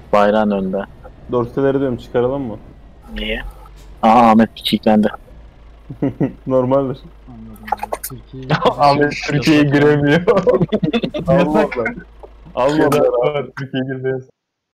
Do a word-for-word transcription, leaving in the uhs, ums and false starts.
Bayrağın önünde. Dorseleri diyorum, çıkaralım mı? Niye? Aa Ahmet çiğlendi. Normaldir. Anladım abi. Türkiye'yi Ahmet Türkiye'ye giremiyor. Almadılar. Almadılar abi. Türkiye'ye girdi.